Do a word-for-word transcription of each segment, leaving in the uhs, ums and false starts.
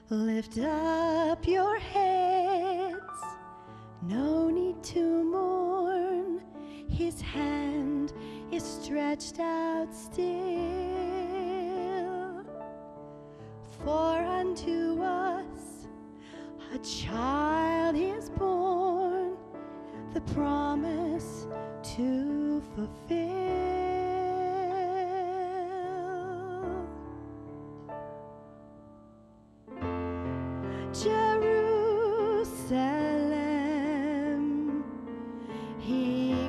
Lift up your heads, no need to mourn. His hand is stretched out still. For unto us a child is born, the promise to fulfill. Jerusalem, he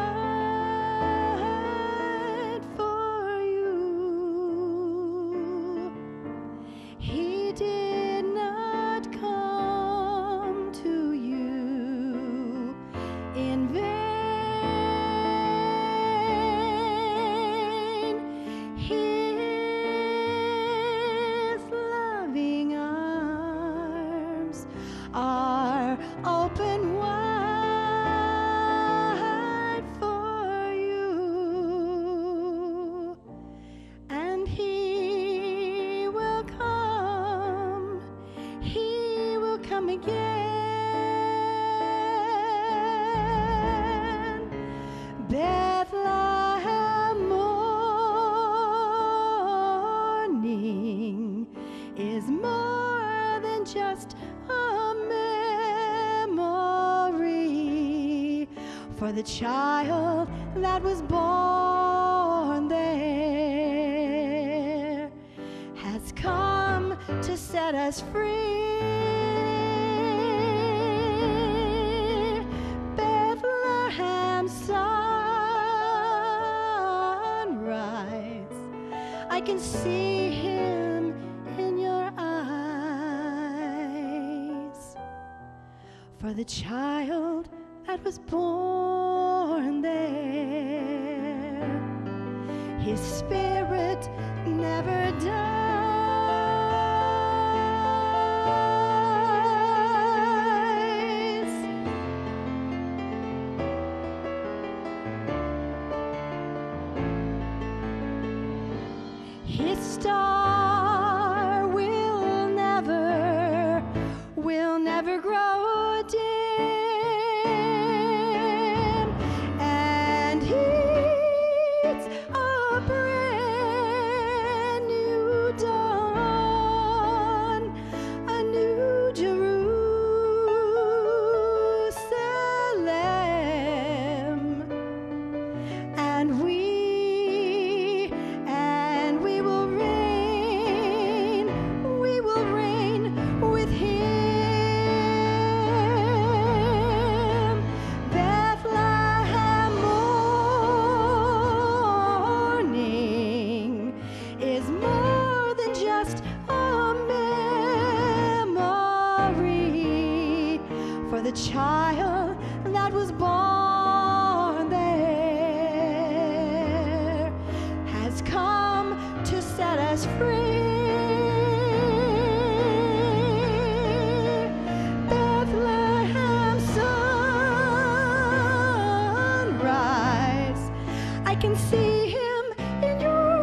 cried for you. He did not come to you in vain. His loving arms are open wide for you, and he will come, he will come again. Bethlehem morning is more than just a memory, for the child that was born there has come to set us free. Bethlehem sunrise, I can see him in your eyes. For the child that was born there, his spirit never dies. His star will never, will never grow dim, and it's a brand new dawn, a new Jerusalem, and we and we will reign, we will reign with him. Bethlehem morning is more than just a memory, for the child that was born there has come to set us free. Bethlehem sunrise, I can see him in your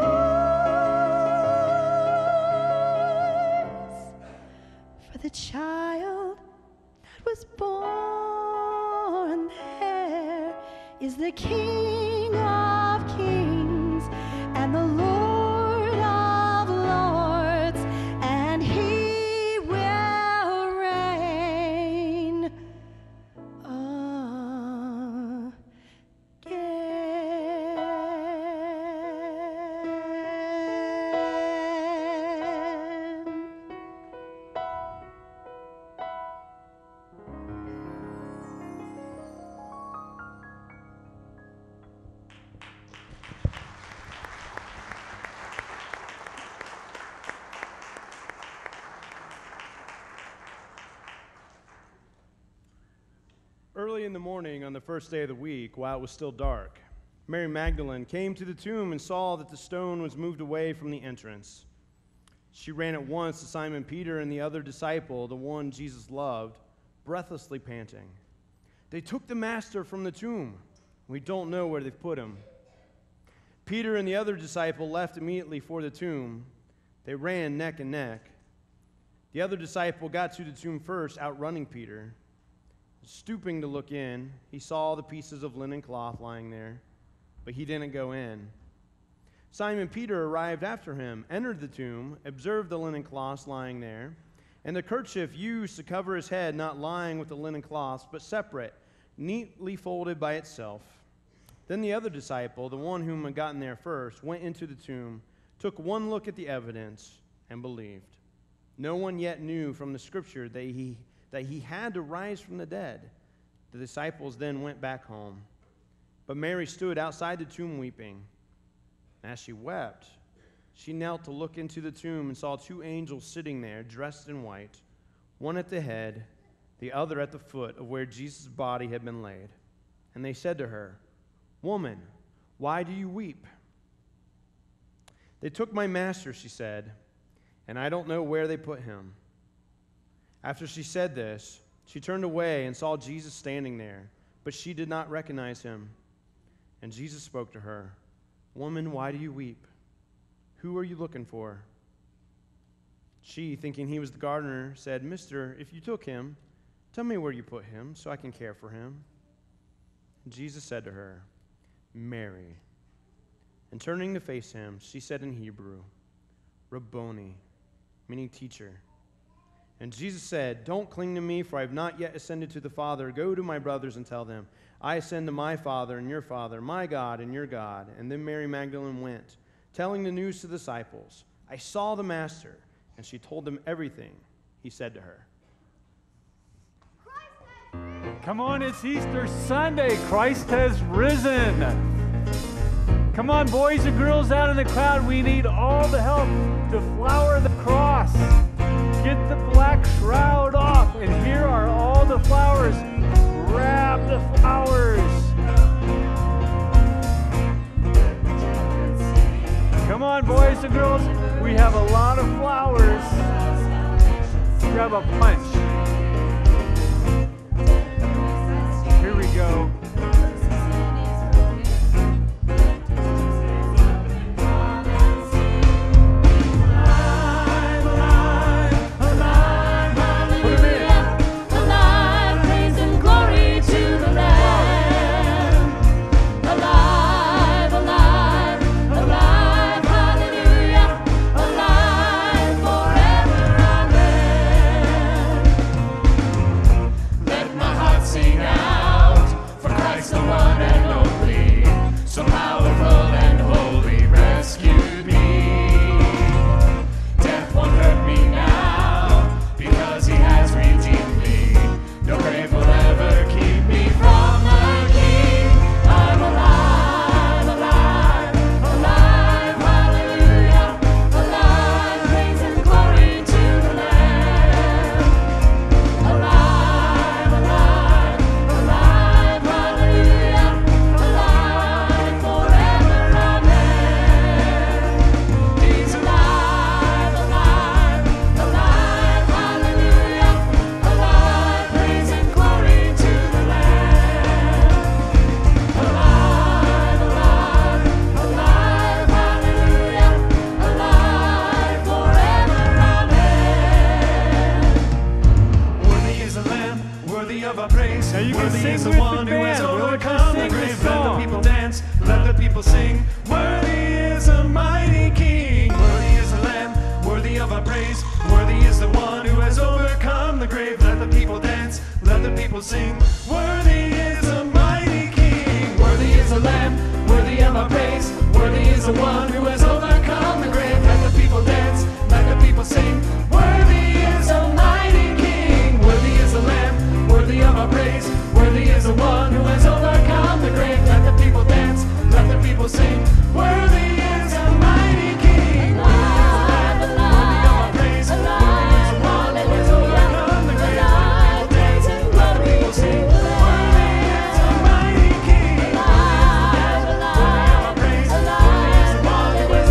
eyes. For the child that was born there is the King of Kings and the Lord of Lords, and he will reign again. Early in the morning on the first day of the week, while it was still dark, Mary Magdalene came to the tomb and saw that the stone was moved away from the entrance. She ran at once to Simon Peter and the other disciple, the one Jesus loved, breathlessly panting. "They took the master from the tomb. We don't know where they've put him." Peter and the other disciple left immediately for the tomb. They ran neck and neck. The other disciple got to the tomb first, outrunning Peter. Stooping to look in, he saw the pieces of linen cloth lying there, but he didn't go in. Simon Peter arrived after him, entered the tomb, observed the linen cloths lying there, and the kerchief used to cover his head not lying with the linen cloths, but separate, neatly folded by itself. Then the other disciple, the one whom had gotten there first, went into the tomb, took one look at the evidence, and believed. No one yet knew from the scripture that he, that he had to rise from the dead. The disciples then went back home. But Mary stood outside the tomb weeping. As she wept, she knelt to look into the tomb and saw two angels sitting there, dressed in white, one at the head, the other at the foot of where Jesus' body had been laid. And they said to her, "Woman, why do you weep?" "They took my master," she said, "and I don't know where they put him." After she said this, she turned away and saw Jesus standing there, but she did not recognize him. And Jesus spoke to her, "Woman, why do you weep? Who are you looking for?" She, thinking he was the gardener, said, "Mister, if you took him, tell me where you put him, so I can care for him." And Jesus said to her, "Mary." And turning to face him, she said in Hebrew, "Rabboni," meaning teacher. And Jesus said, "Don't cling to me, for I have not yet ascended to the Father. Go to my brothers and tell them, I ascend to my Father and your Father, my God and your God." And then Mary Magdalene went, telling the news to the disciples, "I saw the Master," and she told them everything he said to her. Come on, it's Easter Sunday. Christ has risen. Come on, boys and girls out in the crowd. We need all the help to flower the cross. Get the black shroud off. And here are all the flowers. Grab the flowers. Come on, boys and girls. We have a lot of flowers. Grab a bunch. Here we go. Alive, alive, alive, alive,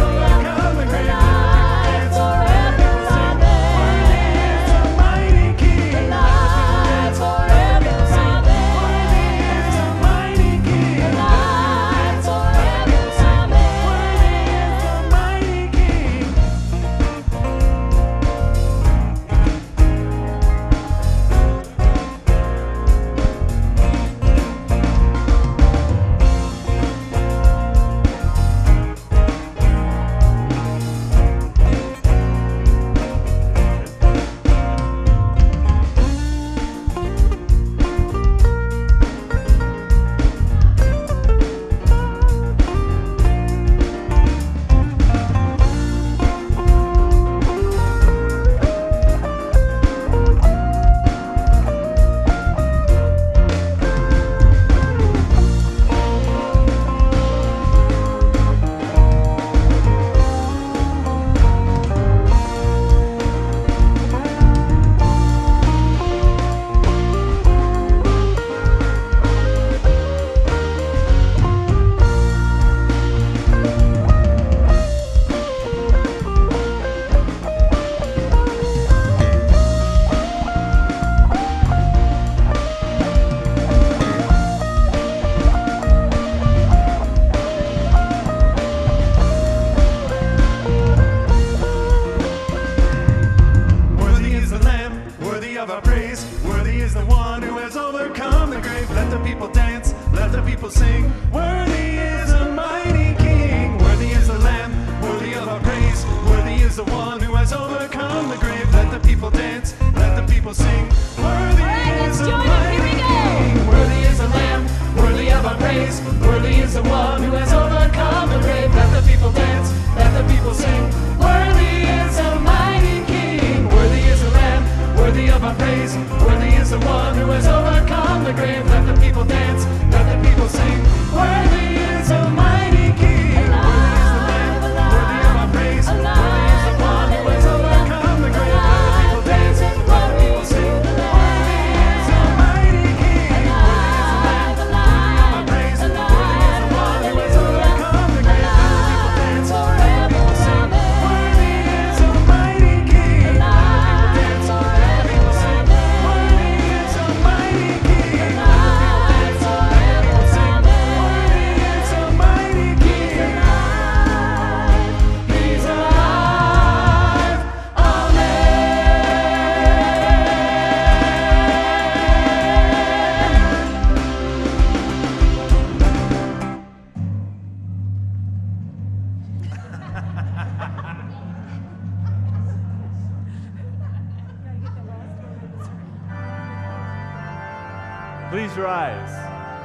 Please rise.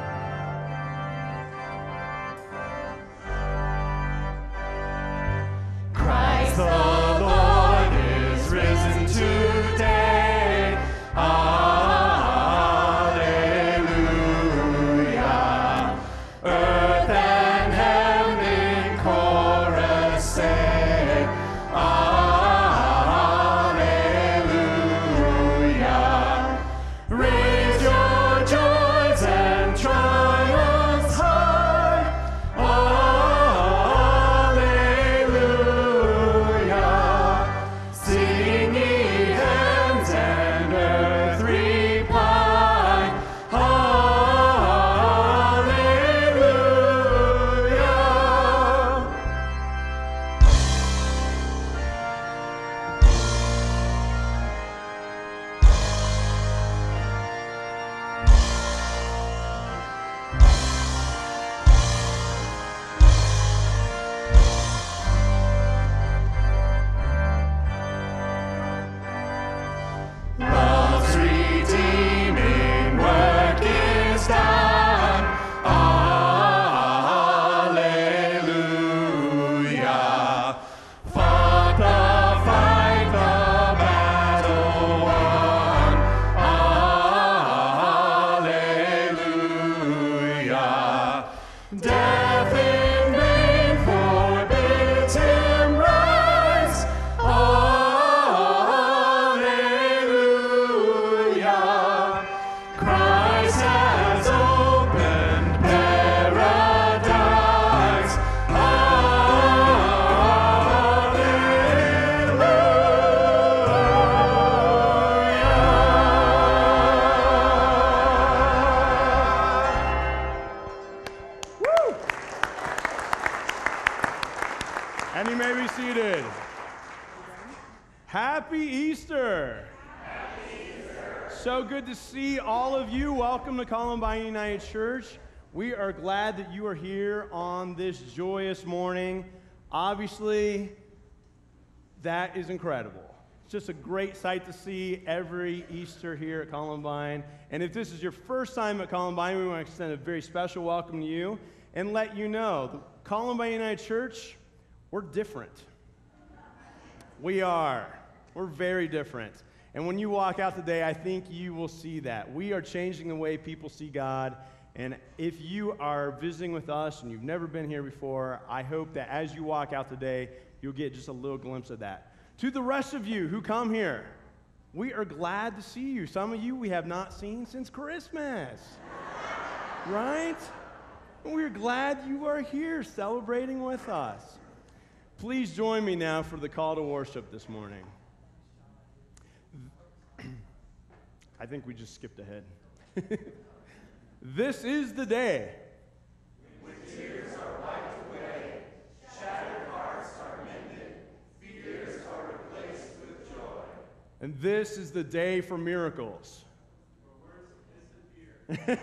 Christ the Lord is risen today. Alleluia. Earth and heaven in chorus say, Alleluia. Raise your joys and triumphs high. Alleluia. Sing ye heavens and earth reply. Alleluia. Love's redeeming work is done. Alleluia. Fought the fight, the battle won. Alleluia. Death in vain forbids him rise. Alleluia. Christ has opened paradise. Alleluia. Woo! And you may be seated. Happy Easter. So good to see all of you. Welcome to Columbine United Church. We are glad that you are here on this joyous morning. Obviously, that is incredible. It's just a great sight to see every Easter here at Columbine. And if this is your first time at Columbine, we want to extend a very special welcome to you and let you know the Columbine United Church, we're different. We are. We're very different. And when you walk out today, I think you will see that. We are changing the way people see God. And if you are visiting with us and you've never been here before, I hope that as you walk out today, you'll get just a little glimpse of that. To the rest of you who come here, we are glad to see you. Some of you we have not seen since Christmas, right? And we're glad you are here celebrating with us. Please join me now for the call to worship this morning. I think we just skipped ahead. This is the day. When tears are wiped away, shattered hearts are mended, fears are replaced with joy. And this is the day for miracles. Your words disappear.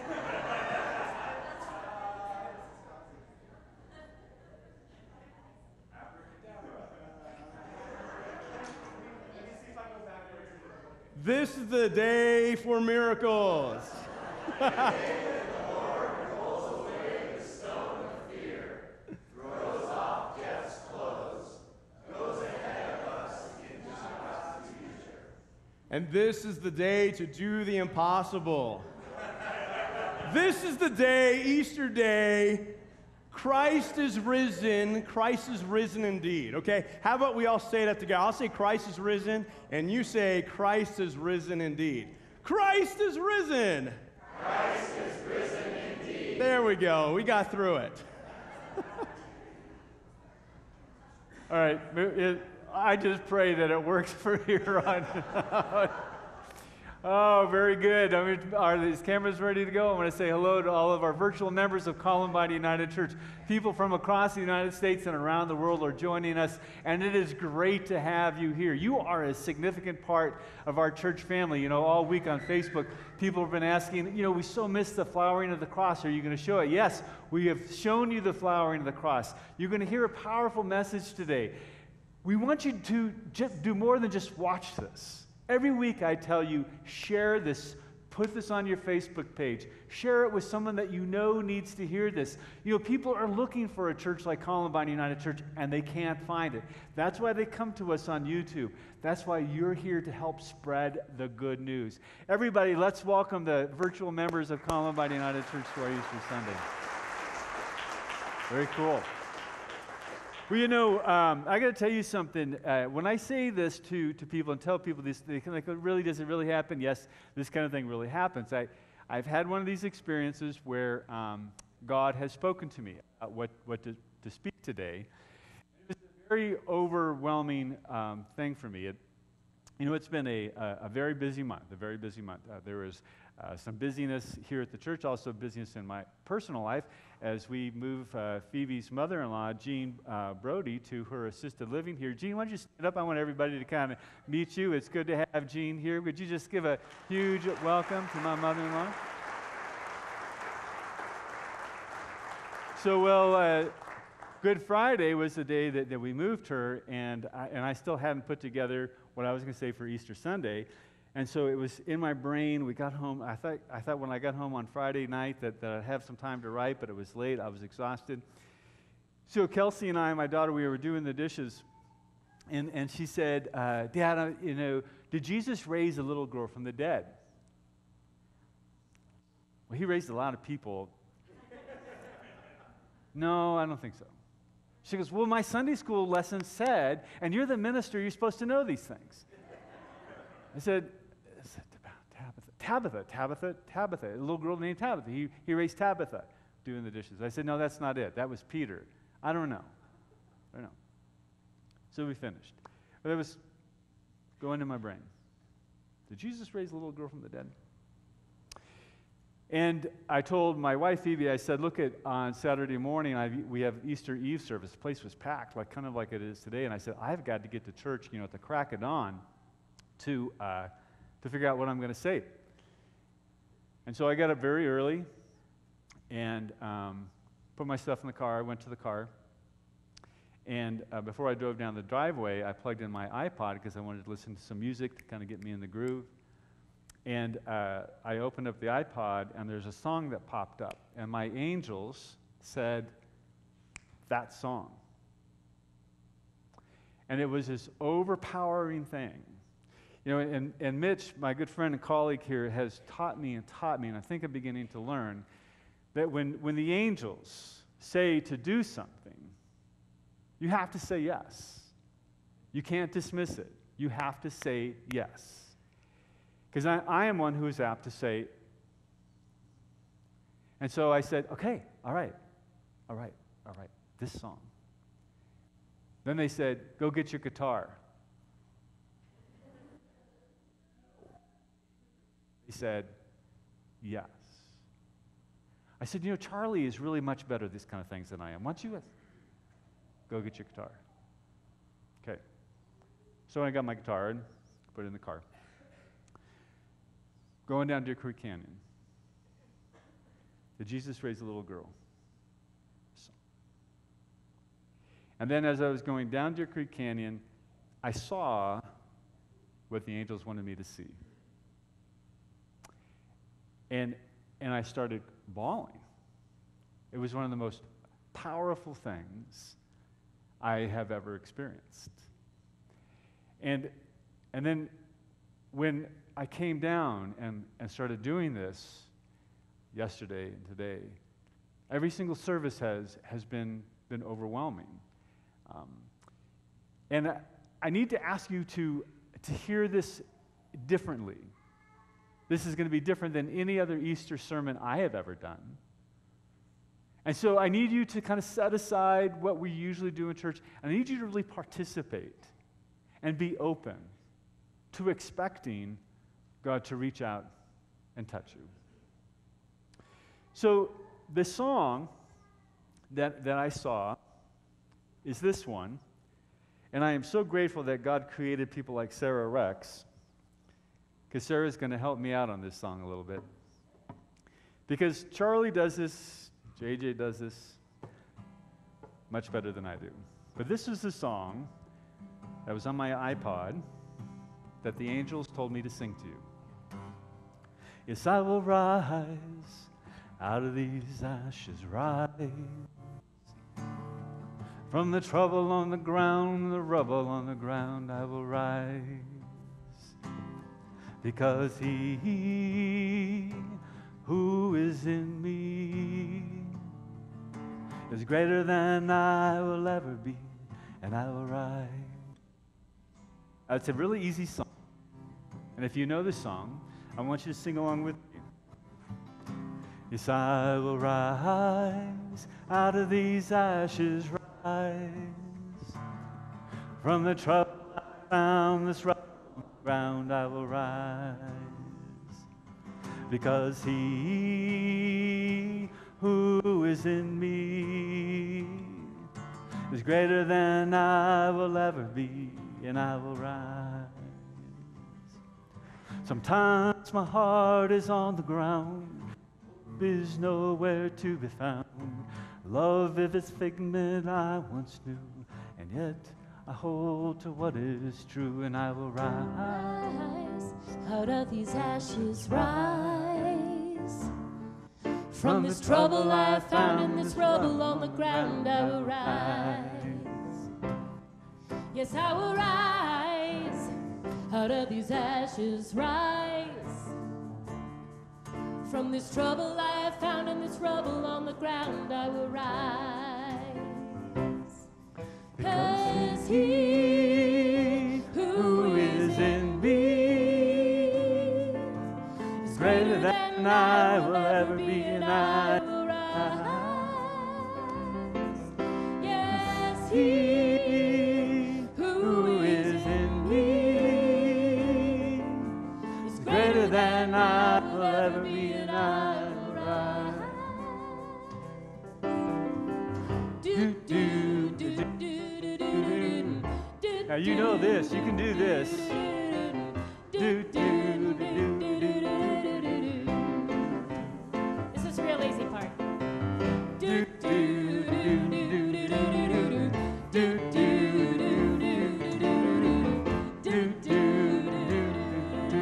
This is the day for miracles. The Lord rolls away the stone of fear, throws off death's clothes, goes ahead of us into God's future. And this is the day to do the impossible. This is the day, Easter Day, Christ is risen. Christ is risen indeed. Okay? How about we all say that together? I'll say Christ is risen, and you say Christ is risen indeed. Christ is risen. Christ is risen indeed. There we go. We got through it. All right. It, I just pray that it works for here on. Oh, very good. I mean, are these cameras ready to go? I want to say hello to all of our virtual members of Columbine United Church. People from across the United States and around the world are joining us, and it is great to have you here. You are a significant part of our church family. You know, all week on Facebook, people have been asking, you know, we so miss the flowering of the cross. Are you going to show it? Yes, we have shown you the flowering of the cross. You're going to hear a powerful message today. We want you to just do more than just watch this. Every week I tell you, share this Put this on your Facebook page. Share it with someone that you know needs to hear this. You know, people are looking for a church like Columbine United Church, and they can't find it. That's why they come to us on YouTube. That's why you're here to help spread the good news. Everybody, let's welcome the virtual members of Columbine United Church to our Easter Sunday. Very cool. Well, you know, um, I got to tell you something. Uh, when I say this to, to people and tell people this, they kind of like, really, does it really happen? Yes, this kind of thing really happens. I, I've had one of these experiences where um, God has spoken to me about what, what to, to speak today. It was a very overwhelming um, thing for me. It, you know, it's been a, a, a very busy month, a very busy month. Uh, there was uh, some busyness here at the church, also busyness in my personal life, as we move uh, Phoebe's mother-in-law, Jean uh, Brody, to her assisted living here. Jean, why don't you stand up? I want everybody to kind of meet you. It's good to have Jean here. Would you just give a huge welcome to my mother-in-law? So, well, uh, Good Friday was the day that, that we moved her, and I, and I still hadn't put together what I was going to say for Easter Sunday. And so it was in my brain. We got home. I thought, I thought when I got home on Friday night that, that I'd have some time to write, but it was late. I was exhausted. So Kelsey and I, my daughter, we were doing the dishes, and, and she said, uh, Dad, uh, you know, did Jesus raise a little girl from the dead? Well, he raised a lot of people. No, I don't think so. She goes, well, my Sunday school lesson said, and you're the minister, you're supposed to know these things. I said, Tabitha, Tabitha, Tabitha, Tabitha, a little girl named Tabitha. He, he raised Tabitha doing the dishes. I said, no, that's not it. That was Peter. I don't know. I don't know. So we finished. But it was going in my brain. Did Jesus raise a little girl from the dead? And I told my wife, Phoebe, I said, look, at on Saturday morning, I, we have Easter Eve service. The place was packed, like kind of like it is today. And I said, I've got to get to church, you know, at the crack of dawn to, uh, to figure out what I'm going to say. And so I got up very early and um, put my stuff in the car. I went to the car. And uh, before I drove down the driveway, I plugged in my iPod because I wanted to listen to some music to kind of get me in the groove. And uh, I opened up the iPod, and there's a song that popped up. And my angels said, that song. And it was this overpowering thing. You know, and, and Mitch, my good friend and colleague here, has taught me and taught me, and I think I'm beginning to learn, that when, when the angels say to do something, you have to say yes. You can't dismiss it. You have to say yes. Because I, I am one who is apt to say, and so I said, okay, all right, all right, all right, this song. Then they said, go get your guitar. He said, yes. I said, you know, Charlie is really much better at these kind of things than I am. Why don't you go get your guitar? Okay. So I got my guitar and put it in the car. Going down Deer Creek Canyon. Did Jesus raise a little girl? And then as I was going down Deer Creek Canyon, I saw what the angels wanted me to see. And, and I started bawling. It was one of the most powerful things I have ever experienced. And, and then when I came down and, and started doing this yesterday and today, every single service has, has been, been overwhelming. Um, and I, I need to ask you to, to hear this differently. This is going to be different than any other Easter sermon I have ever done. And so I need you to kind of set aside what we usually do in church, and I need you to really participate and be open to expecting God to reach out and touch you. So the song that, that I saw is this one, and I am so grateful that God created people like Sarah Rex, because Sarah's going to help me out on this song a little bit. Because Charlie does this, J J does this much better than I do. But this is the song that was on my iPod that the angels told me to sing to you. Yes, I will rise out of these ashes, rise from the trouble on the ground, the rubble on the ground. I will rise because he who is in me is greater than I will ever be, and I will rise. Uh, it's a really easy song, and if you know this song, I want you to sing along with me. Yes, I will rise out of these ashes, rise from the trouble I found, this rough ground. I will rise because he who is in me is greater than I will ever be, and I will rise. Sometimes my heart is on the ground, hope is nowhere to be found. Love, if it's figment I once knew, and yet I hold to what is true, and I will rise out of these ashes, rise from this trouble I found in this rubble on the ground. I will rise. Yes, I will rise out of these ashes, rise from this trouble I have found in this rubble on the ground. I will rise, because he who is in me is greater than I will ever be, and I will rise. Yes, he who is in me is greater than I will ever be, and I will rise. Do, do, do, do, do, do, do, do. Now you know this, you can do this. Do, do, do, do, do, do. This is the real easy part. Do, do, do, do, do, do, do, do, do, do, do, do, do.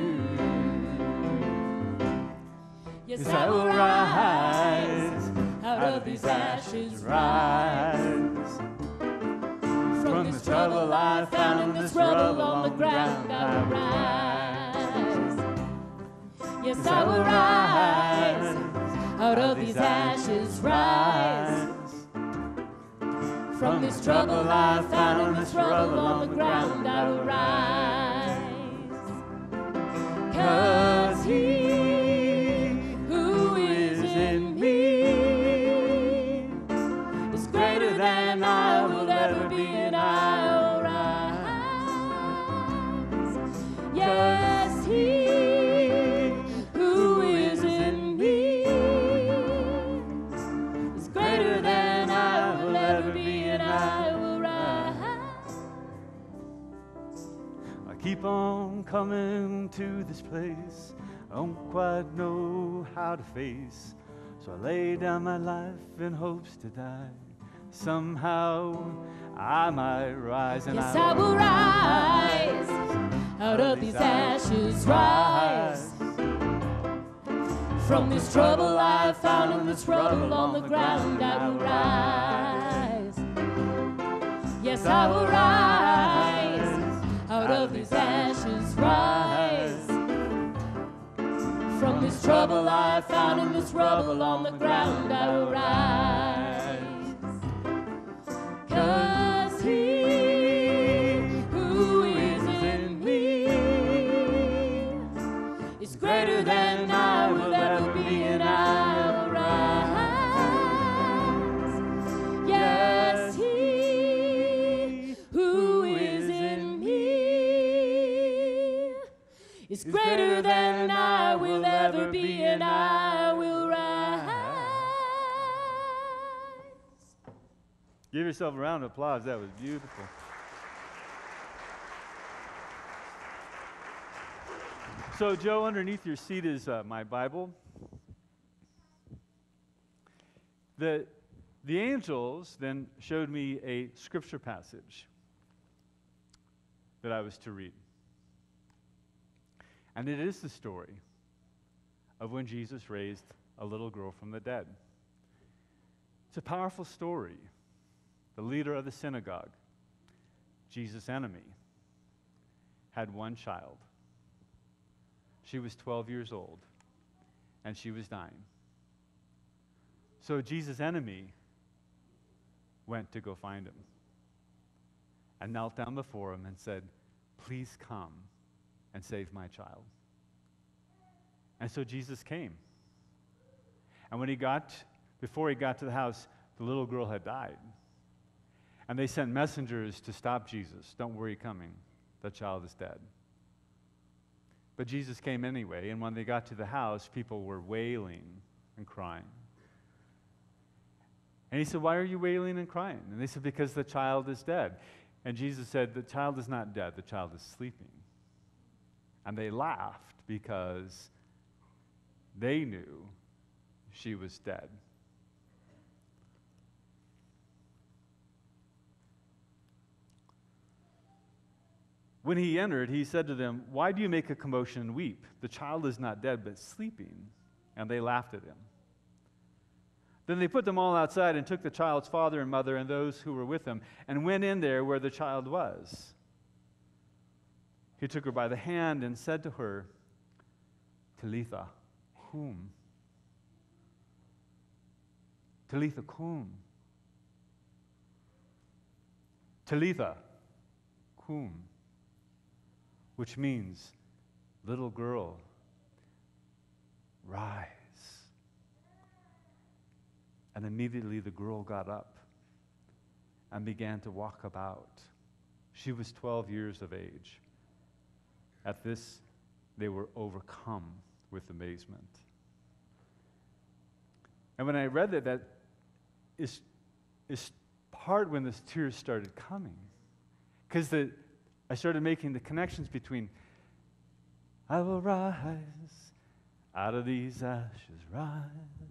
Yes, I will rise out of these ashes, rise from this trouble I found in this rubble on the ground. I will rise. Yes, I will rise out of these ashes, rise from this trouble I found in this rubble on the ground. I will rise, 'cause he who is in me is greater than I will ever be, and I will rise. Yes, he who is in me is greater than I will ever be, and I will rise. I keep on coming to this place I don't quite know how to face, so I lay down my life in hopes to die. Somehow I might rise, and Yes, I I will rise out of these ashes, rise from this trouble I found in this rubble on the ground. I will rise. Yes, I will rise out of these ashes, rise from this trouble I found in this rubble on the ground. I will rise, 'cause he who is in me is greater than I will ever be, and I will rise. Yes, he who is in me is greater than I will ever be, and I will rise. give yourself a round of applause. That was beautiful. So, Joe, underneath your seat is uh, my Bible. The, the angels then showed me a scripture passage that I was to read. And it is the story of when Jesus raised a little girl from the dead. It's a powerful story. The leader of the synagogue, Jesus' enemy, had one child. She was twelve years old, and she was dying. So Jesus' enemy went to go find him and knelt down before him and said, "Please come and save my child." And so Jesus came. And when he got, before he got to the house, the little girl had died. And they sent messengers to stop Jesus. "Don't worry, coming. The child is dead." But Jesus came anyway, and when they got to the house, people were wailing and crying. And he said, "Why are you wailing and crying?" And they said, "Because the child is dead." And Jesus said, "The child is not dead, the child is sleeping." And they laughed because they knew she was dead. When he entered, he said to them, "Why do you make a commotion and weep? The child is not dead, but sleeping." And they laughed at him. Then they put them all outside and took the child's father and mother and those who were with him and went in there where the child was. He took her by the hand and said to her, "Talitha cum." Talitha cum. Talitha cum, which means, "Little girl, rise." And immediately the girl got up and began to walk about. She was twelve years of age. At this, they were overcome with amazement. And when I read that, that is, is part when the tears started coming. Because the I started making the connections between, "I will rise, out of these ashes rise.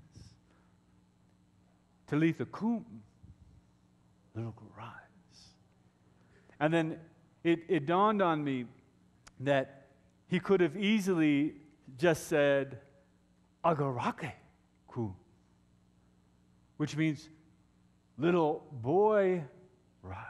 Talitha cum, little girl, rise." And then it, it dawned on me that he could have easily just said, "Agarake cum," which means, "Little boy, rise."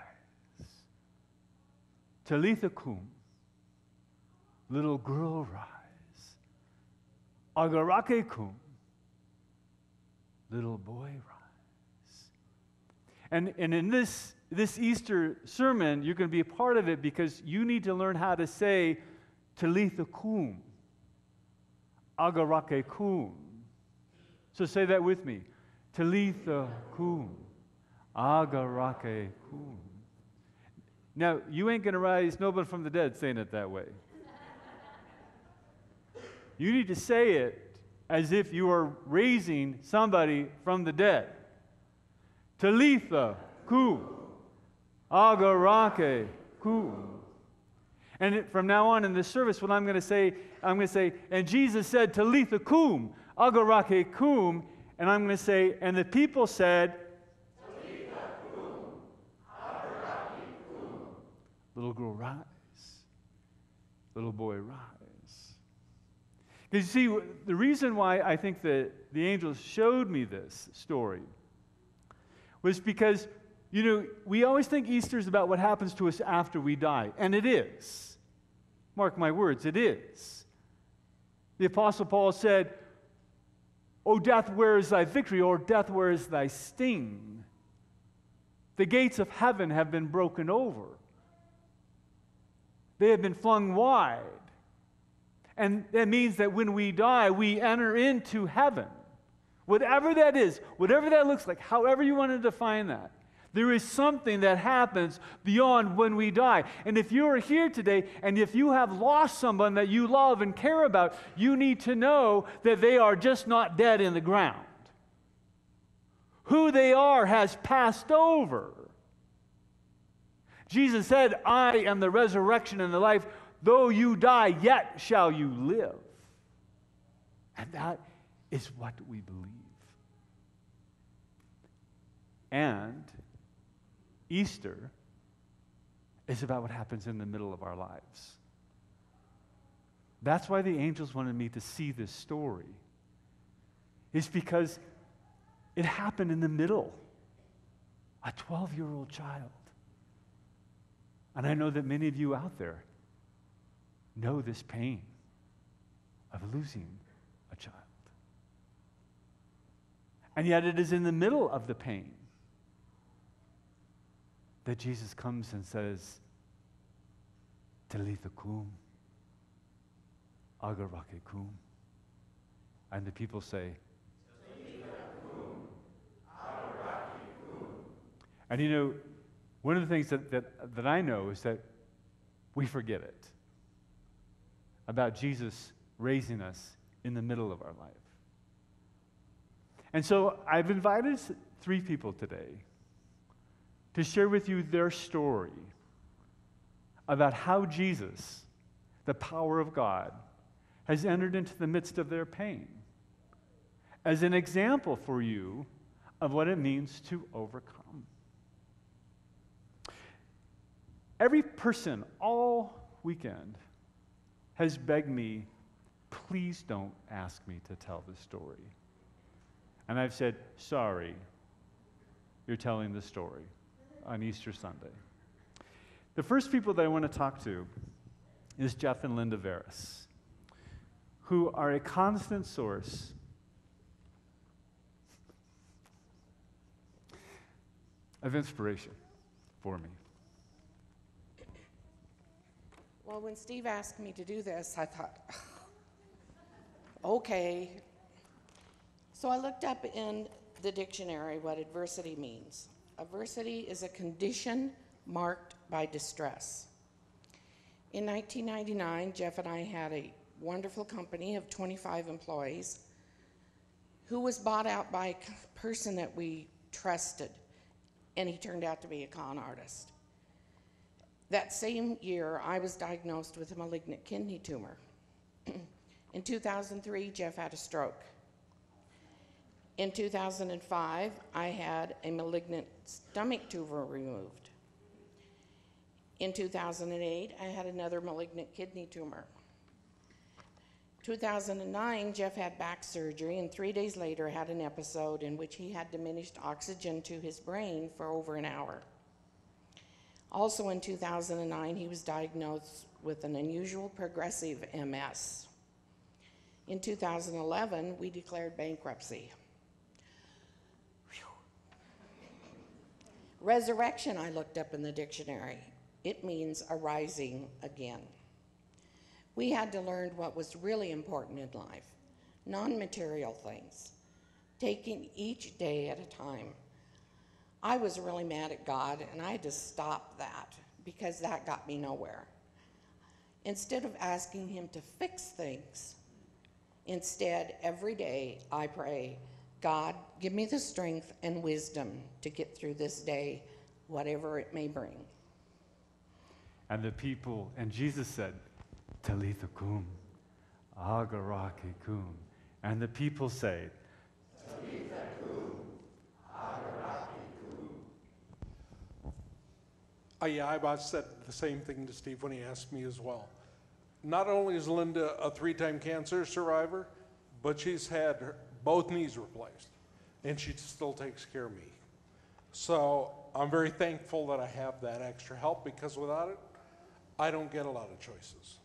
Talitha cum, little girl, rise. Agarake cum, little boy, rise. And, and in this, this Easter sermon, you're going to be a part of it because you need to learn how to say Talitha cum, Agarake cum. So say that with me. Talitha cum, Agarake cum. Now, you ain't going to rise nobody from the dead saying it that way. You need to say it as if you are raising somebody from the dead. Talitha cum, agarake cum. And it, from now on in this service, what I'm going to say, I'm going to say, "And Jesus said, Talitha cum, agarake cum," and I'm going to say, "And the people said, little girl, rise. Little boy, rise." Because you see, the reason why I think that the angels showed me this story was because, you know, we always think Easter is about what happens to us after we die. And it is. Mark my words, it is. The Apostle Paul said, "O death, where is thy victory? Or death, where is thy sting? The gates of heaven have been broken over. They have been flung wide." And that means that when we die, we enter into heaven. Whatever that is, whatever that looks like, however you want to define that, there is something that happens beyond when we die. And if you are here today, and if you have lost someone that you love and care about, you need to know that they are just not dead in the ground. Who they are has passed over. Jesus said, "I am the resurrection and the life. Though you die, yet shall you live." And that is what we believe. And Easter is about what happens in the middle of our lives. That's why the angels wanted me to see this story. is because it happened in the middle. A twelve-year-old child. And I know that many of you out there know this pain of losing a child. And yet it is in the middle of the pain that Jesus comes and says, Talitha kum, agarake kum. And the people say, and you know, one of the things that, that, that I know is that we forget it about Jesus raising us in the middle of our life. And so I've invited three people today to share with you their story about how Jesus, the power of God, has entered into the midst of their pain as an example for you of what it means to overcome. Every person all weekend has begged me, please don't ask me to tell the story. And I've said, sorry, you're telling the story on Easter Sunday. The first people that I want to talk to is Jeff and Linda Veras, who are a constant source of inspiration for me. Well, when Steve asked me to do this, I thought, okay. So I looked up in the dictionary what adversity means. Adversity is a condition marked by distress. In nineteen ninety-nine, Jeff and I had a wonderful company of twenty-five employees who was bought out by a person that we trusted, and he turned out to be a con artist. That same year, I was diagnosed with a malignant kidney tumor. In two thousand three, Jeff had a stroke. In two thousand five, I had a malignant stomach tumor removed. In two thousand eight, I had another malignant kidney tumor. two thousand nine, Jeff had back surgery, and three days later had an episode in which he had diminished oxygen to his brain for over an hour. Also in two thousand nine, he was diagnosed with an unusual progressive M S. In two thousand eleven, we declared bankruptcy. Whew. Resurrection, I looked up in the dictionary. It means arising again. We had to learn what was really important in life, non-material things, taking each day at a time. I was really mad at God, and I had to stop that because that got me nowhere. Instead of asking him to fix things, instead, every day I pray, God, give me the strength and wisdom to get through this day, whatever it may bring. And the people, and Jesus said, Talitha kum, agarake kum. And the people say, Talitha kum, agarake kum. Uh, yeah, I about said the same thing to Steve when he asked me as well. Not only is Linda a three-time cancer survivor, but she's had her, both knees replaced, and she still takes care of me. So I'm very thankful that I have that extra help, because without it, I don't get a lot of choices.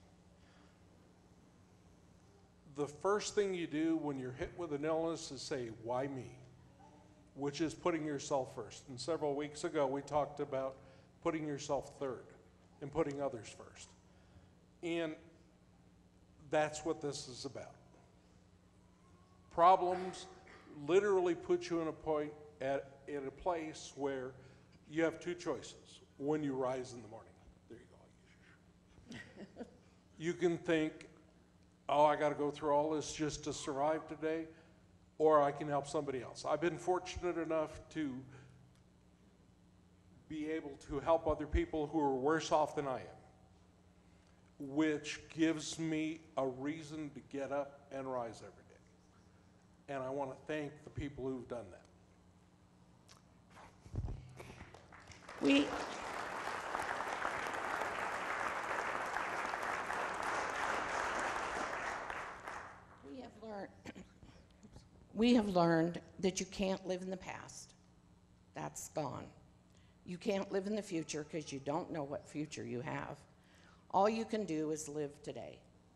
The first thing you do when you're hit with an illness is say, why me? Which is putting yourself first. And several weeks ago, we talked about putting yourself third and putting others first. And that's what this is about. Problems literally put you in a point at, at a place where you have two choices when you rise in the morning. There you go. You can think, oh, I got to go through all this just to survive today, or I can help somebody else. I've been fortunate enough to be able to help other people who are worse off than I am, which gives me a reason to get up and rise every day. And I want to thank the people who've done that. We, we have learned We have learned that you can't live in the past. That's gone. You can't live in the future because you don't know what future you have. All you can do is live today.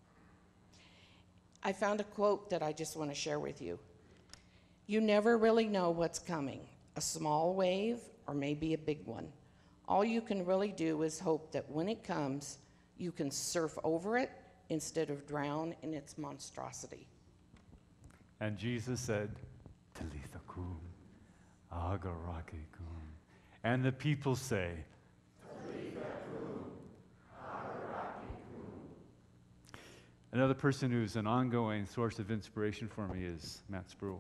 I found a quote that I just want to share with you. You never really know what's coming, a small wave or maybe a big one. All you can really do is hope that when it comes, you can surf over it instead of drown in its monstrosity. And Jesus said, Talitha kum, agarake kum. And the people say, Talitha kum, agarake kum. Another person who's an ongoing source of inspiration for me is Matt Spruill.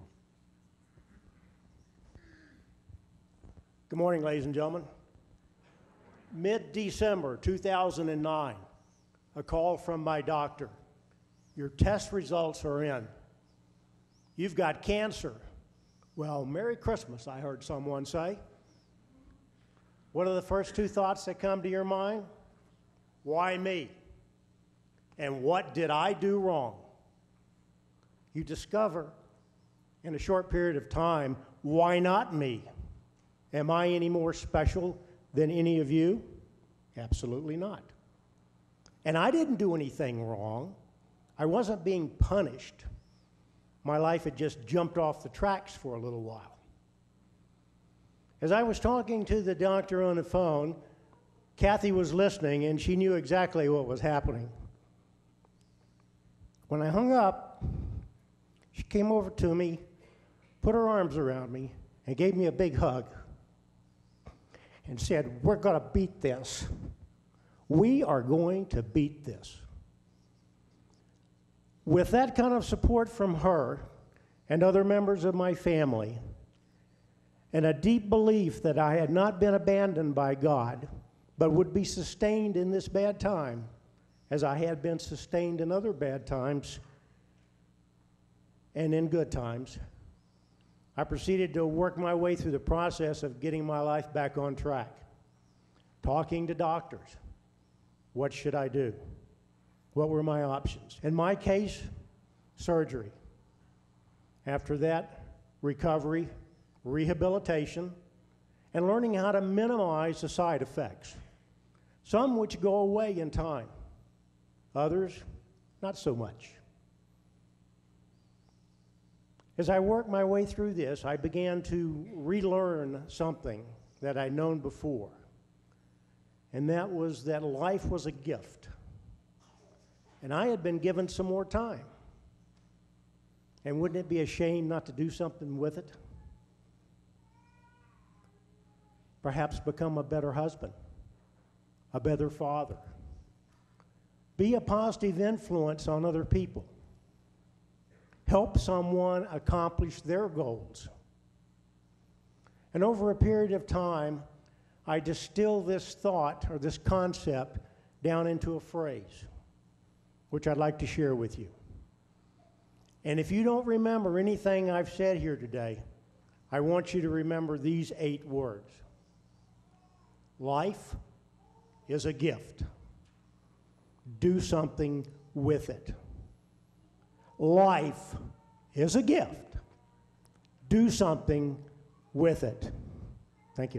Good morning, ladies and gentlemen. Mid-December two thousand nine, a call from my doctor. Your test results are in. You've got cancer. Well, Merry Christmas, I heard someone say. What are the first two thoughts that come to your mind? Why me? And what did I do wrong? You discover in a short period of time, why not me? Am I any more special than any of you? Absolutely not. And I didn't do anything wrong. I wasn't being punished. My life had just jumped off the tracks for a little while. As I was talking to the doctor on the phone, Kathy was listening, and she knew exactly what was happening. When I hung up, she came over to me, put her arms around me, and gave me a big hug, and said, we're going to beat this. We are going to beat this. With that kind of support from her and other members of my family, and a deep belief that I had not been abandoned by God, but would be sustained in this bad time, as I had been sustained in other bad times and in good times, I proceeded to work my way through the process of getting my life back on track. Talking to doctors. What should I do? What were my options? In my case, surgery. After that, recovery, rehabilitation, and learning how to minimize the side effects. Some which go away in time. Others, not so much. As I worked my way through this, I began to relearn something that I'd known before, and that was that life was a gift, and I had been given some more time. And wouldn't it be a shame not to do something with it? Perhaps become a better husband, a better father, be a positive influence on other people. Help someone accomplish their goals. And over a period of time, I distill this thought or this concept down into a phrase, which I'd like to share with you. And if you don't remember anything I've said here today, I want you to remember these eight words. Life is a gift. Do something with it. Life is a gift. Do something with it. Thank you.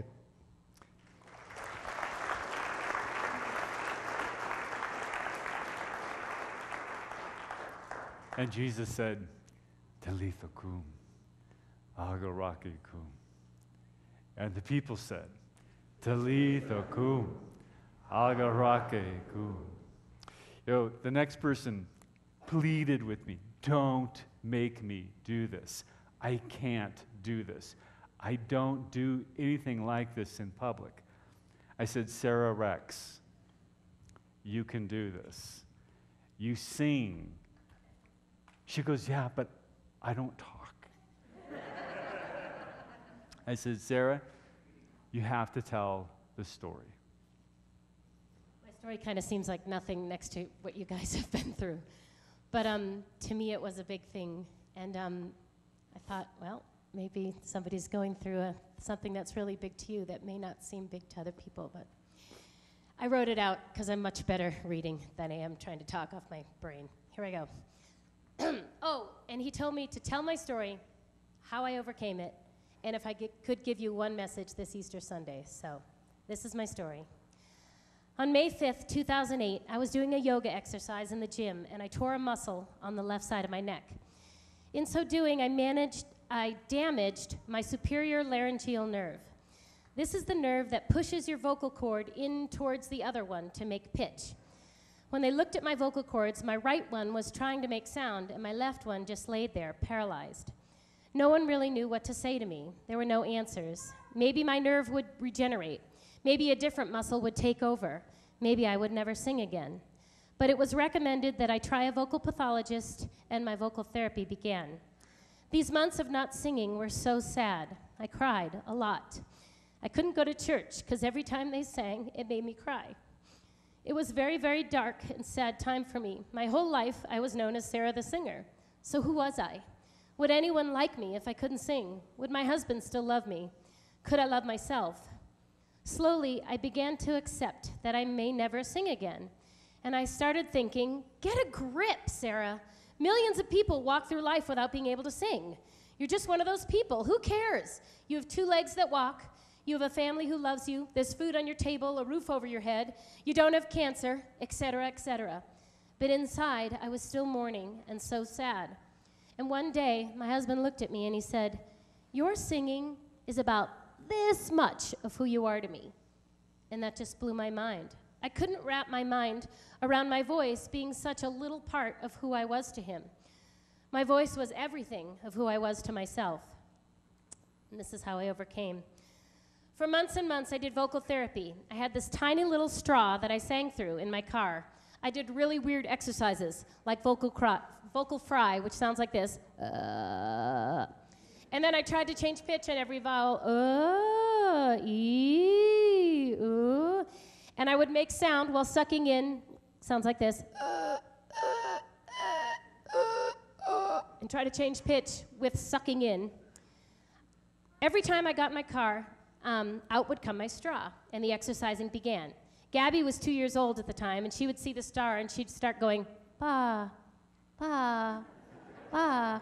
And Jesus said, Talitha kum, agarake kum. And the people said, Talitha kum, agarake kum. You know, the next person pleaded with me, don't make me do this. I can't do this. I don't do anything like this in public. I said, Sarah Rex, you can do this. You sing. She goes, yeah, but I don't talk. I said, Sarah, you have to tell the story. My story kind of seems like nothing next to what you guys have been through. But um, to me, it was a big thing. And um, I thought, well, maybe somebody's going through a, something that's really big to you that may not seem big to other people. But I wrote it out because I'm much better reading than I am trying to talk off my brain. Here I go. Oh, and he told me to tell my story how I overcame it, and if I g- could give you one message this Easter Sunday. So this is my story. On May fifth, two thousand eight, I was doing a yoga exercise in the gym, and I tore a muscle on the left side of my neck. In so doing, I managed, I damaged my superior laryngeal nerve. This is the nerve that pushes your vocal cord in towards the other one to make pitch. When they looked at my vocal cords, my right one was trying to make sound, and my left one just laid there, paralyzed. No one really knew what to say to me. There were no answers. Maybe my nerve would regenerate. Maybe a different muscle would take over. Maybe I would never sing again. But it was recommended that I try a vocal pathologist, and my vocal therapy began. These months of not singing were so sad. I cried a lot. I couldn't go to church because every time they sang, it made me cry. It was very, very dark and sad time for me. My whole life, I was known as Sarah the singer. So who was I? Would anyone like me if I couldn't sing? Would my husband still love me? Could I love myself? Slowly, I began to accept that I may never sing again. And I started thinking, get a grip, Sarah. Millions of people walk through life without being able to sing. You're just one of those people. Who cares? You have two legs that walk. You have a family who loves you. There's food on your table, a roof over your head. You don't have cancer, et cetera, et cetera. But inside, I was still mourning and so sad. And one day, my husband looked at me and he said, your singing is about this much of who you are to me. And that just blew my mind. I couldn't wrap my mind around my voice being such a little part of who I was to him. My voice was everything of who I was to myself. And this is how I overcame. For months and months, I did vocal therapy. I had this tiny little straw that I sang through in my car. I did really weird exercises, like vocal, cry, vocal fry, which sounds like this. Uh. And then I tried to change pitch on every vowel. Uh, ee, uh. And I would make sound while sucking in, sounds like this. Uh, uh, uh, uh, and try to change pitch with sucking in. Every time I got in my car, Um, out would come my straw, and the exercising began. Gabby was two years old at the time, and she would see the star, and she'd start going, ba, ba, ba.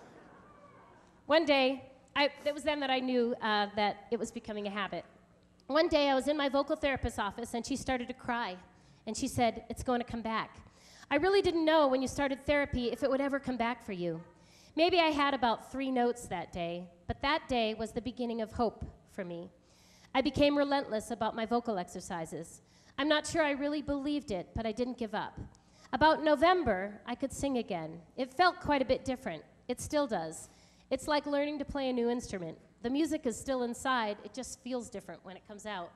One day, I, it was then that I knew uh, that it was becoming a habit. One day, I was in my vocal therapist's office, and she started to cry, and she said, it's going to come back. I really didn't know when you started therapy if it would ever come back for you. Maybe I had about three notes that day, but that day was the beginning of hope for me. I became relentless about my vocal exercises. I'm not sure I really believed it, but I didn't give up. About November, I could sing again. It felt quite a bit different. It still does. It's like learning to play a new instrument. The music is still inside, it just feels different when it comes out.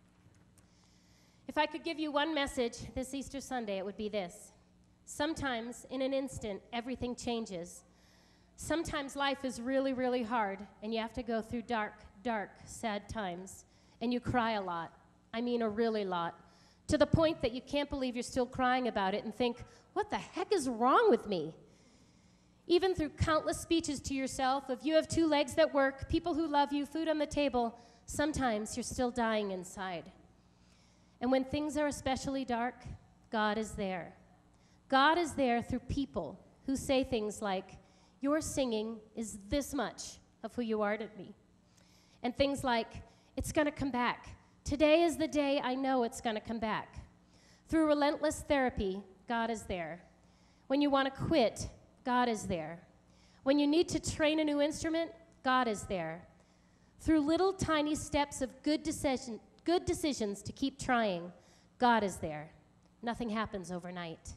If I could give you one message this Easter Sunday, it would be this. Sometimes, in an instant, everything changes. Sometimes life is really, really hard, and you have to go through dark, dark, sad times, and you cry a lot. I mean a really lot, to the point that you can't believe you're still crying about it and think, what the heck is wrong with me? Even through countless speeches to yourself of you have two legs that work, people who love you, food on the table, sometimes you're still dying inside. And when things are especially dark, God is there. God is there through people who say things like, your singing is this much of who you are to me. And things like, it's going to come back. Today is the day I know it's going to come back. Through relentless therapy, God is there. When you want to quit, God is there. When you need to train a new instrument, God is there. Through little tiny steps of good decision, good decisions to keep trying, God is there. Nothing happens overnight.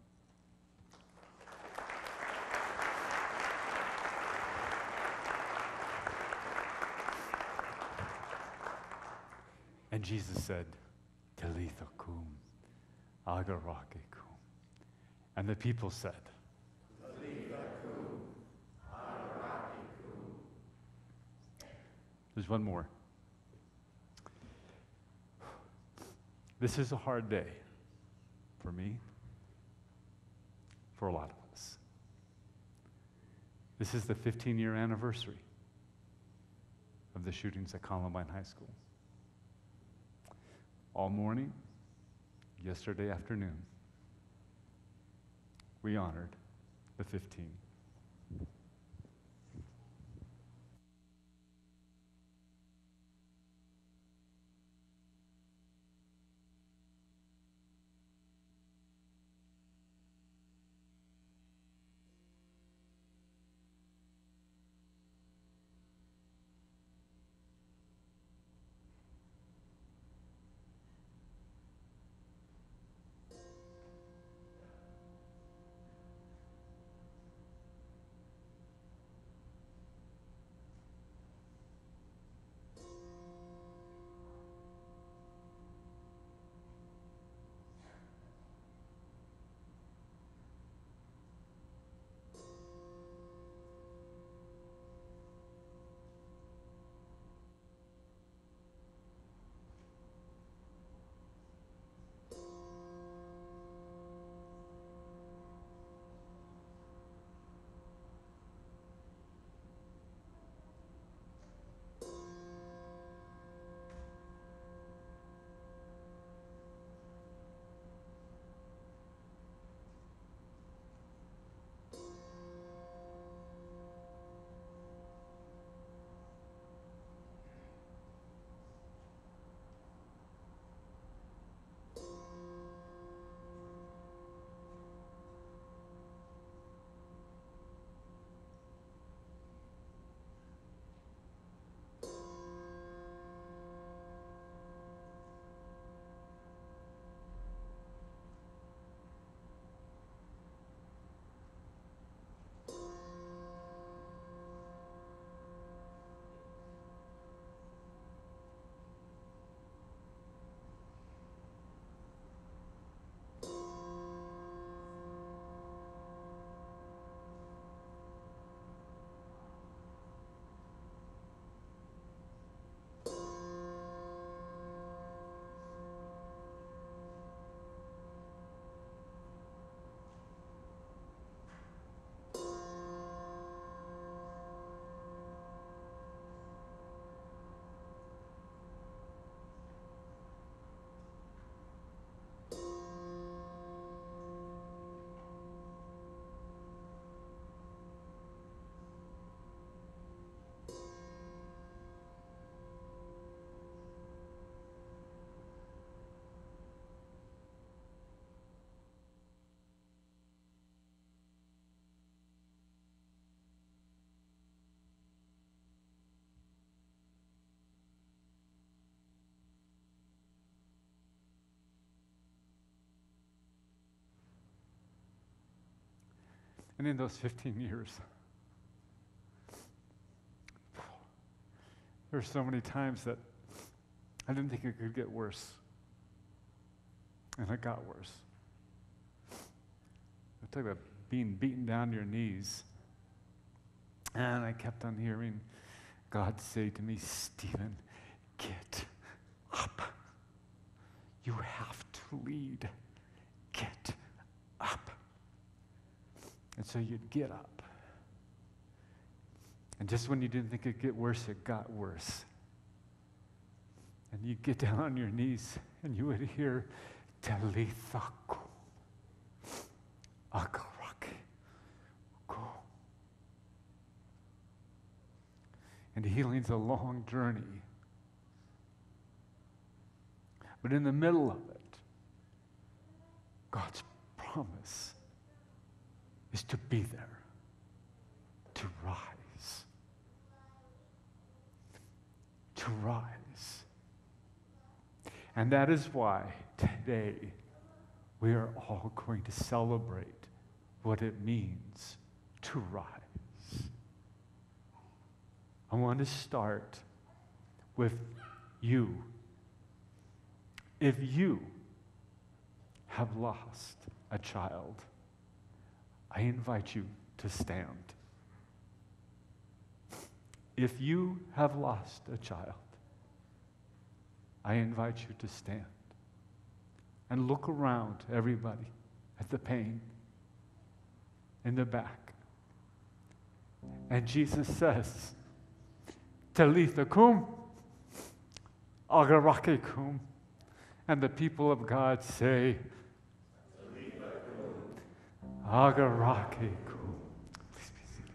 And Jesus said, Talitha cum, agarake cum. And the people said, Talitha cum, agarake cum. There's one more. This is a hard day for me, for a lot of us. This is the fifteen-year anniversary of the shootings at Columbine High School. All morning, yesterday afternoon, we honored the fifteen. And in those fifteen years, there were so many times that I didn't think it could get worse. And it got worse. I talk about being beaten down to your knees. And I kept on hearing God say to me, Stephen, get up. You have to lead. Get up. And so you'd get up. And just when you didn't think it'd get worse, it got worse. And you'd get down on your knees and you would hear, Talitha kum, agarake kum. And healing's a long journey. But in the middle of it, God's promise is to be there, to rise, to rise. And that is why today we are all going to celebrate what it means to rise. I want to start with you. If you have lost a child, I invite you to stand. If you have lost a child, I invite you to stand and look around, everybody, at the pain in the back. And Jesus says, Talitha kum, agarake kum. And the people of God say, Talitha kum, agarake kum. Please be seated.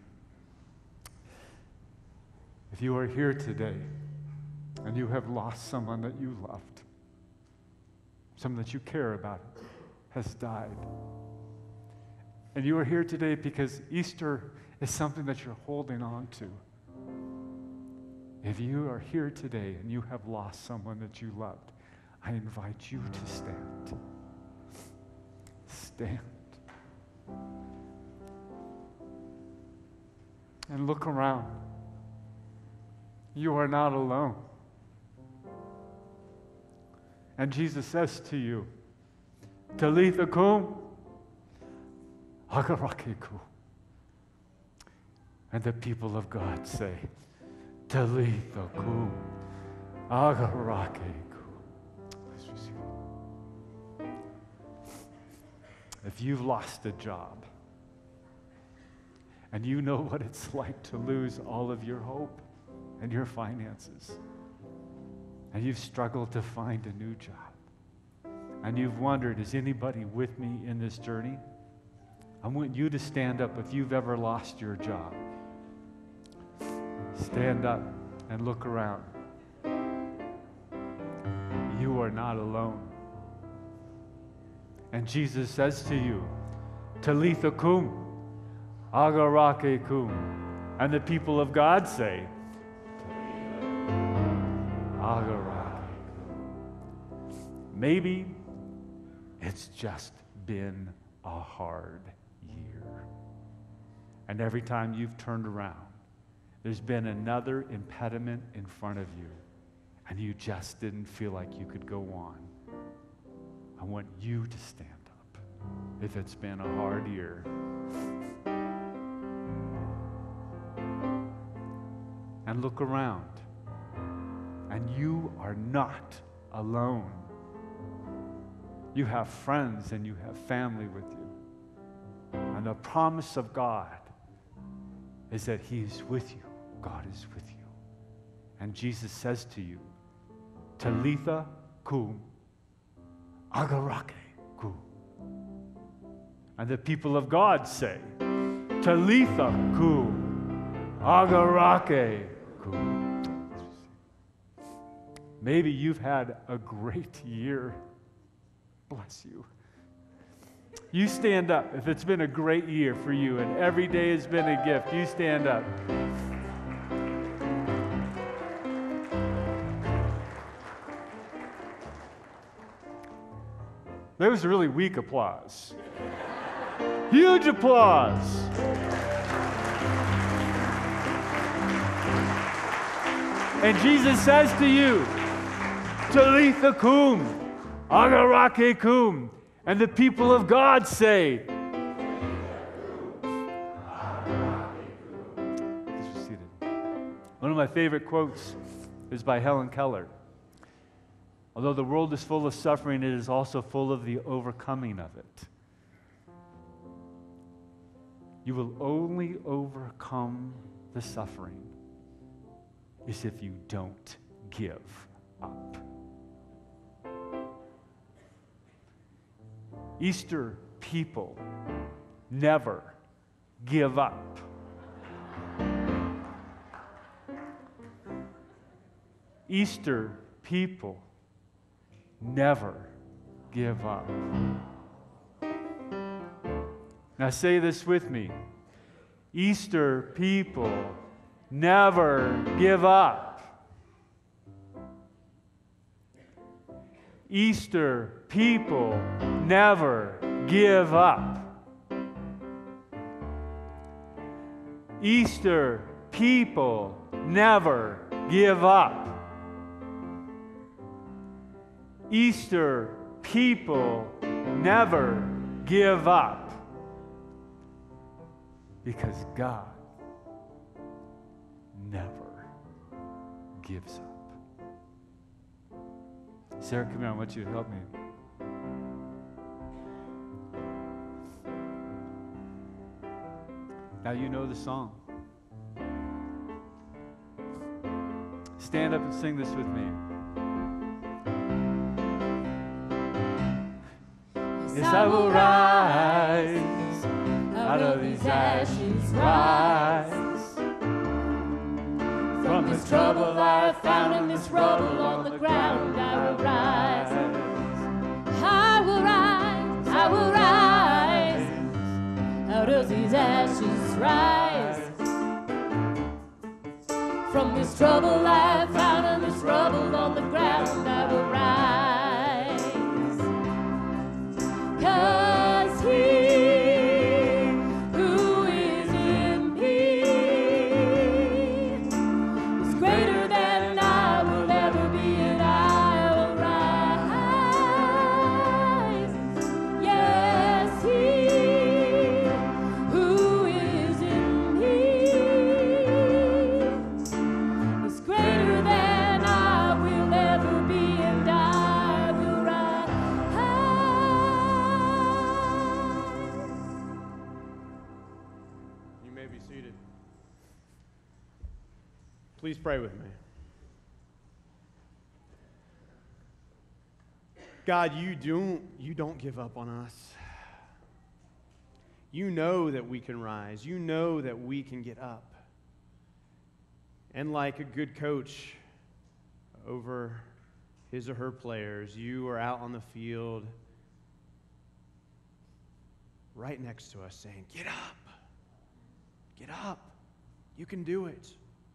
If you are here today and you have lost someone that you loved, someone that you care about has died, and you are here today because Easter is something that you're holding on to. If you are here today and you have lost someone that you loved, I invite you to stand. Stand. And look around. You are not alone. And Jesus says to you, Talitha kum, agarake kum. And the people of God say, Talitha kum, agarake kum. Please receive it. If you've lost a job, and you know what it's like to lose all of your hope and your finances, and you've struggled to find a new job, and you've wondered, is anybody with me in this journey? I want you to stand up if you've ever lost your job. Stand up and look around. You are not alone. And Jesus says to you, Talitha kum, agarake kum. And the people of God say, agarake kum. Maybe it's just been a hard year. And every time you've turned around, there's been another impediment in front of you, and you just didn't feel like you could go on. I want you to stand up if it's been a hard year. And look around, and you are not alone. You have friends and you have family with you. And the promise of God is that He's with you. God is with you. And Jesus says to you, Talitha kum, agarake kum. And the people of God say, Talitha kum, agarake kum. Maybe you've had a great year. Bless you. You stand up if it's been a great year for you and every day has been a gift. You stand up. That was really weak applause. Huge applause. And Jesus says to you, Talitha cum, agarake cum. And the people of God say, Please be seated. One of my favorite quotes is by Helen Keller. Although the world is full of suffering, it is also full of the overcoming of it. You will only overcome the suffering is if you don't give up. Easter people never give up. Easter people never give up. Now say this with me. Easter people never give up. Easter people never give up. Easter people never give up. Easter people never give up. Because God never gives up. Sarah, come here. I want you to help me. Now you know the song. Stand up and sing this with me. Yes, I will rise out of these ashes, rise From this trouble I found in this rubble on the ground, I will rise. I will rise, I will rise. Out of these ashes, rise. From this trouble I found in this rubble on the ground, I will rise. 'Cause He Please pray with me. God, you don't, you don't give up on us. You know that we can rise. You know that we can get up. And like a good coach over his or her players, you are out on the field right next to us saying, get up. Get up. You can do it.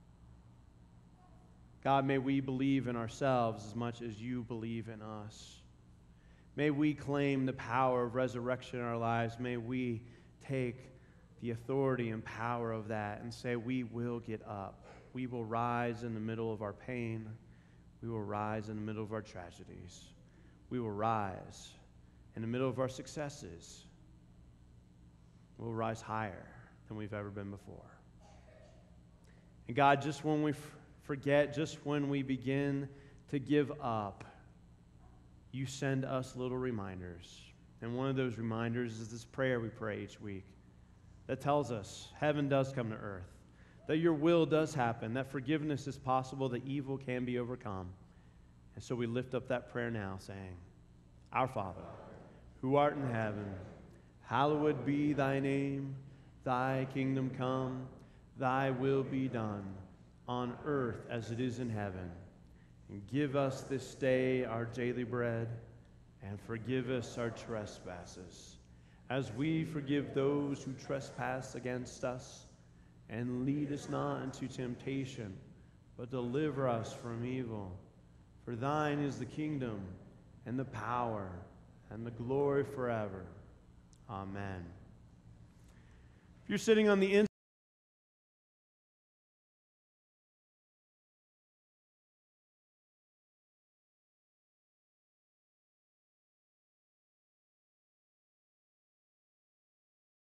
God, may we believe in ourselves as much as you believe in us. May we claim the power of resurrection in our lives. May we take the authority and power of that and say, we will get up. We will rise in the middle of our pain. We will rise in the middle of our tragedies. We will rise in the middle of our successes. We'll rise higher than we've ever been before. And God, just when we f- forget, just when we begin to give up, you send us little reminders. And one of those reminders is this prayer we pray each week that tells us heaven does come to earth, that your will does happen, that forgiveness is possible, that evil can be overcome. And so we lift up that prayer now saying, Our Father, who art in heaven, hallowed be thy name, thy kingdom come, thy will be done, on earth as it is in heaven. And give us this day our daily bread, and forgive us our trespasses, as we forgive those who trespass against us. And lead us not into temptation, but deliver us from evil. For thine is the kingdom, and the power, and the glory forever. Amen. If you're sitting on the inside,